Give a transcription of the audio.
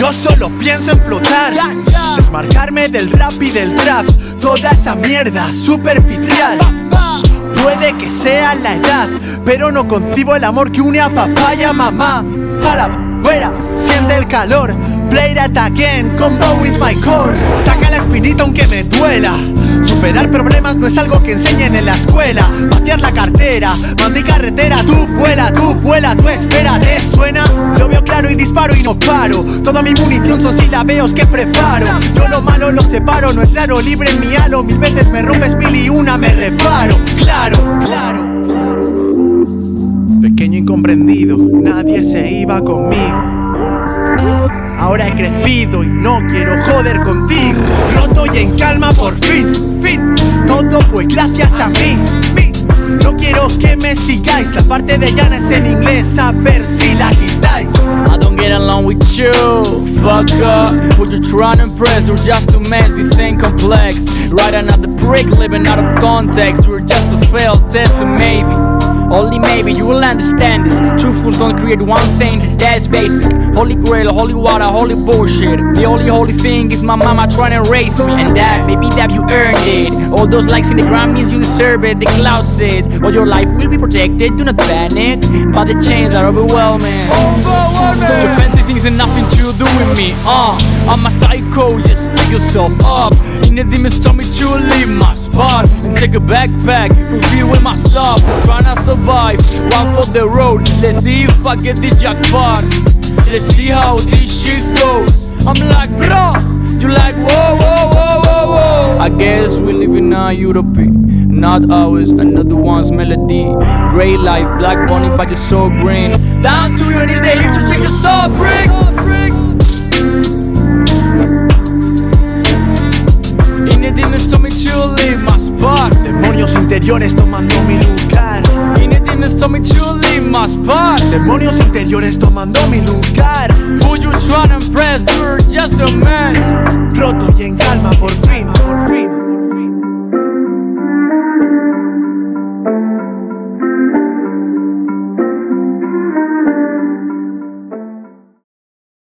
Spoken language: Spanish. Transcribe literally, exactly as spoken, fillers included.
Yo solo pienso en flotar, desmarcarme del rap y del trap, toda esa mierda superficial. Puede que sea la edad, pero no concibo el amor que une a papá y a mamá. A la fuera, siente el calor. Play that again, combo with my core. Saca la espinita aunque me duela. Superar problemas no es algo que enseñen en la escuela. Vaciar la cartera, manda y carretera. Tú vuela, tú vuela, tú espérate. ¿Suena? Yo veo claro y disparo y no paro. Toda mi munición son silabeos que preparo. Yo lo malo lo separo, no es raro. Libre en mi halo, mil veces me rompes mil y una me reparo. Claro, claro. Pequeño incomprendido, nadie se iba conmigo. Ahora he crecido y no quiero joder contigo. Roto y en calma por fin, fin. Todo fue gracias a mí, mí. No quiero que me sigáis. La parte de Yana es en inglés, a ver si la quitáis. I don't get along with you, fuck up. Who you trying to impress? You're just too mess, this ain't complex. Right, another prick living out of context. You're just a failed test, maybe. Only maybe you will understand this. Truthfuls don't create one saint, that's basic. Holy grail, holy water, holy bullshit. The only holy thing is my mama trying to raise me. And that, baby, that you earned it. All those likes in the Grammys, you deserve it. The cloud says, all your life will be protected. Do not panic, but the chains are overwhelming. Your fancy things and nothing to do with me. Uh, I'm a psycho, just take yourself up. In the demons told me to leave my spot and take a backpack from here with my stuff. Trying to survive, one for the road. Let's see if I get the jackpot. Let's see how this shit goes. I'm like, bro, you like, whoa, whoa, whoa, whoa, whoa. I guess we live in a utopia, not ours, another one's melody. Grey life, black bunny, but you're so green. Down to your knees, they here to check your soul, brick. In the demons told me to leave my spot. Demonios interiores tomando mi lugar. In the demons told me to leave my spot. Demonios interiores tomando mi lugar. Who you trying to impress? You're just a mess. Roto